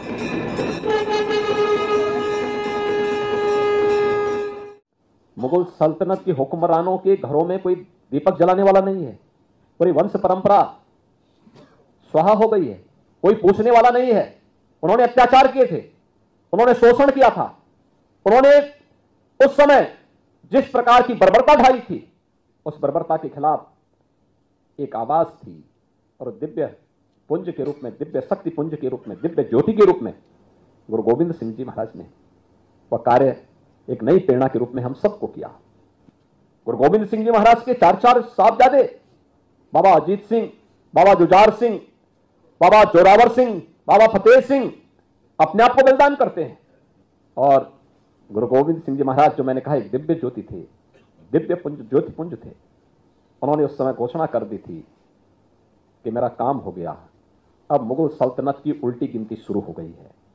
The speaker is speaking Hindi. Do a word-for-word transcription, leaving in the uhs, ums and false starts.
मुगल सल्तनत के हुक्मरानों के घरों में कोई दीपक जलाने वाला नहीं है, पूरी वंश परंपरा स्वाहा हो गई है, कोई पूछने वाला नहीं है। उन्होंने अत्याचार किए थे, उन्होंने शोषण किया था, उन्होंने उस समय जिस प्रकार की बर्बरता ढाई थी, उस बर्बरता के खिलाफ एक आवाज थी, और दिव्य पुंज के रूप में, दिव्य शक्ति पुंज के रूप में, दिव्य ज्योति के रूप में गुरु गोविंद सिंह जी महाराज ने वह कार्य एक नई प्रेरणा के रूप में हम सबको किया। गुरु गोविंद सिंह जी महाराज के चार चार साहबजादे, बाबा अजीत सिंह, बाबा जुझार सिंह, बाबा जोरावर सिंह, बाबा फतेह सिंह अपने आप को बलिदान करते हैं। और गुरु गोविंद सिंह जी महाराज, जो मैंने कहा एक दिव्य ज्योति थे, दिव्य पुंज, ज्योति पुंज थे, उन्होंने उस समय घोषणा कर दी थी कि मेरा काम हो गया, अब मुगल सल्तनत की उल्टी गिनती शुरू हो गई है।